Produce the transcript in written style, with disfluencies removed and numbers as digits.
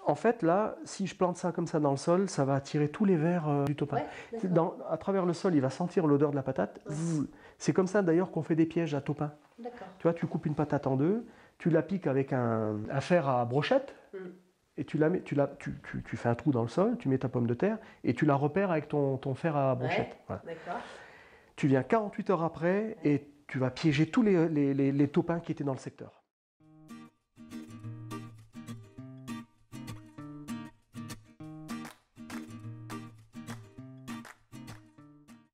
En fait, là, si je plante ça comme ça dans le sol, ça va attirer tous les vers du topin. Ouais, d'accord. À travers le sol, il va sentir l'odeur de la patate. Ouais. C'est comme ça d'ailleurs qu'on fait des pièges à topin. D'accord. Tu vois, tu coupes une patate en deux, tu la piques avec un fer à brochette, et tu fais un trou dans le sol, tu mets ta pomme de terre, et tu la repères avec ton fer à brochette. Ouais, Voilà. d'accord. Tu viens 48 heures après, et tu vas piéger tous les topins qui étaient dans le secteur.